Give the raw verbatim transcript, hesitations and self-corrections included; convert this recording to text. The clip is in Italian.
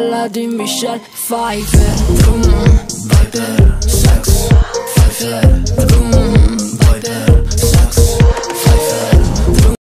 quella di Michelle Pfeiffer. Vroom, Viper, sex, Pfeiffer, vroom.